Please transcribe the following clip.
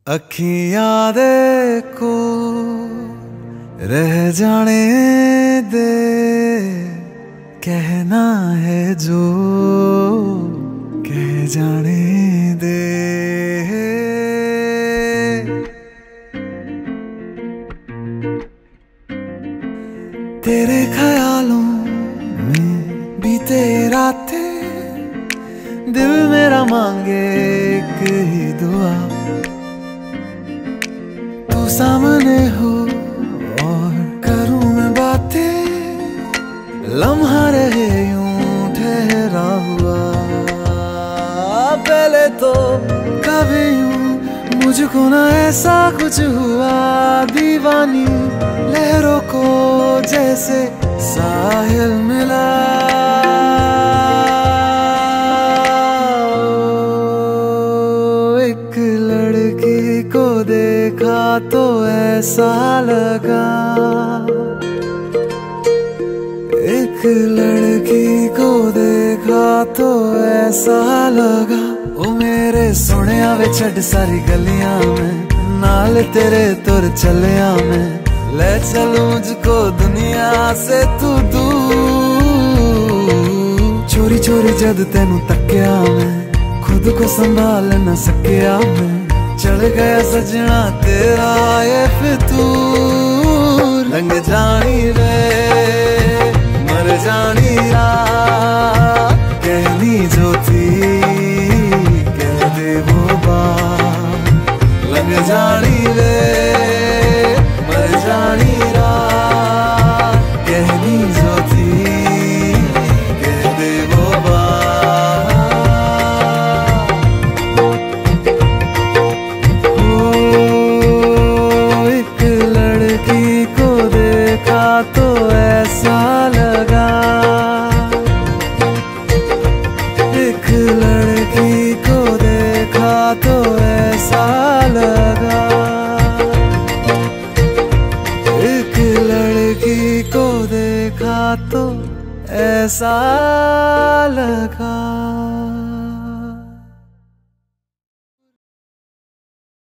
अखियां दे को रह जाने दे, कहना है जो कह जाने दे। तेरे ख्यालों में बीते रातें, दिल मेरा मांगे एक ही दुआ, तू सामने हो और करूं मैं बातें, लम्हा रहे यूं ठहरा हुआ। पहले तो कभी यूं मुझको ना ऐसा कुछ हुआ, दीवानी लहरों को जैसे साहिल मिला। एक लड़की को देखा तो ऐसा लगा, एक लड़की को देखा तो ऐसा लगा। ओ मेरे सोनिया वे छड़ सारी गलियां में, नाल तेरे तुर चलिया मैं, ले चलूं मुझको दुनिया से तू दूर। चोरी चोरी जद तेनू तक्या मैं, खुद को संभाल न सकिया मैं, चढ़ गया सजना तेरा ये फितूर। रंग जानी रे मर जानी रात, कहनी जो थी कह दे वो बात। लग जानी रे मर जानी रात, कहनी जो थी कह दे वो बात। ओ एक लड़की को देखा तो ऐसा लगा, एक लड़की को देखा तो ऐसा लगा, एक लड़की को देखा तो ऐसा लगा।